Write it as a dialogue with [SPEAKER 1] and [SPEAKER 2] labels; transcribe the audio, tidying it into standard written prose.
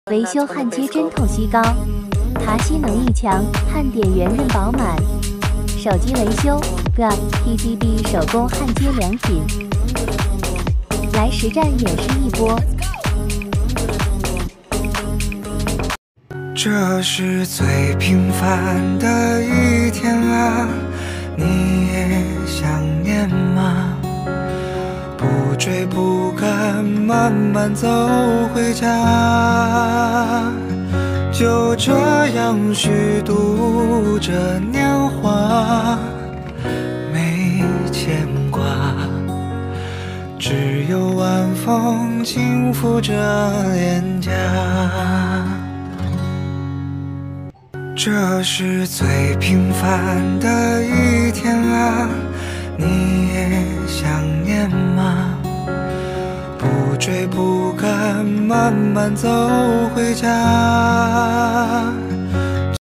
[SPEAKER 1] 维修焊接针透析高，爬吸能力强，焊点圆润饱满。手机维修 ，PCB 手工焊接良品。来实战演示一波。
[SPEAKER 2] 这是最平凡的一天啊，你也想念吗？不追不赶，慢慢走回家，就这样虚度着年华，没牵挂，只有晚风轻拂着脸颊。这是最平凡的一天啊，你也想念吗？不追不赶，慢慢走回家，